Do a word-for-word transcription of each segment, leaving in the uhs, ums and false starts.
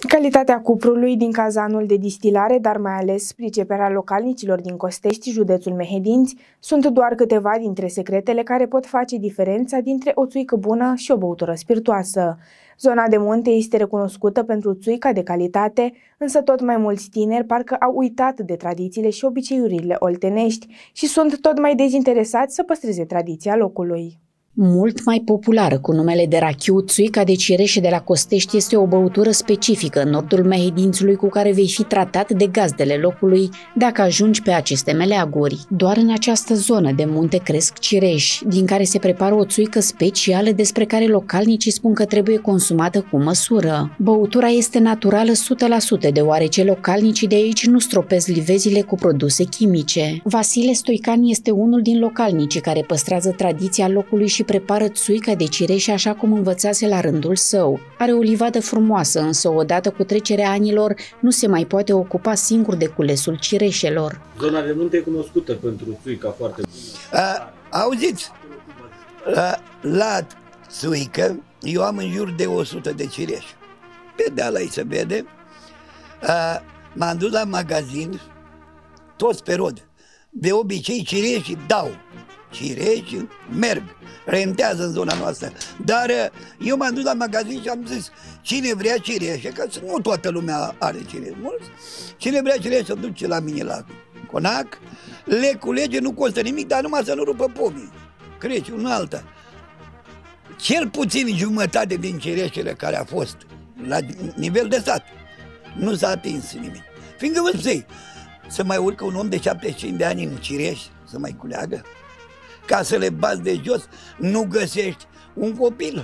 Calitatea cuprului din cazanul de distilare, dar mai ales priceperea localnicilor din Costești, județul Mehedinți, sunt doar câteva dintre secretele care pot face diferența dintre o țuică bună și o băutură spiritoasă. Zona de munte este recunoscută pentru țuica de calitate, însă tot mai mulți tineri parcă au uitat de tradițiile și obiceiurile oltenești și sunt tot mai dezinteresați să păstreze tradiția locului. Mult mai populară cu numele de rachiu, țuica de cireșe de la Costești este o băutură specifică în nordul Mehedințului cu care vei fi tratat de gazdele locului dacă ajungi pe aceste meleaguri. Doar în această zonă de munte cresc cireși, din care se prepară o țuică specială despre care localnicii spun că trebuie consumată cu măsură. Băutura este naturală o sută la sută, deoarece localnicii de aici nu stropesc livezile cu produse chimice. Vasile Stoican este unul din localnicii care păstrează tradiția locului și prepară țuica de cireșe așa cum învățase la rândul său. Are o livadă frumoasă, însă odată cu trecerea anilor nu se mai poate ocupa singur de culesul cireșelor. Zona de munte e cunoscută pentru țuica foarte bună. A, auziți, la, la țuică eu am în jur de o sută de cireși. Pe deal aici se vede. M-am dus la magazin, toți pe rod. De obicei cireșii dau. Cireși merg, rentează în zona noastră. Dar eu m-am dus la magazin și am zis, cine vrea cireșe, că nu toată lumea are cireșe, mulți. Cine vrea cireșe să duce la mine la conac, le culege, nu costă nimic, dar numai să nu rupă pomii. Crezi, una alta. Cel puțin jumătate din cireșele care a fost la nivel de sat, nu s-a atins nimic. Fiindcă vă spui, să mai urcă un om de șaptezeci și cinci de ani în cireși, să mai culeagă? Ca să le bați de jos, nu găsești un copil,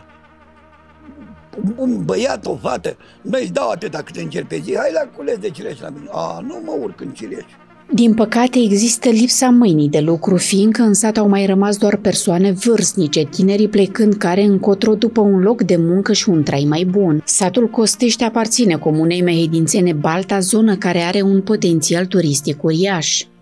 un băiat, o fată, noi îți dau atâta cât încerci pe zi, hai la cules de cireși la mine. A, nu mă urc în cireși. Din păcate există lipsa mâinii de lucru, fiindcă în sat au mai rămas doar persoane vârstnice, tinerii plecând care încotro după un loc de muncă și un trai mai bun. Satul Costești aparține comunei mehedințene Balta, zonă care are un potențial turistic uriaș.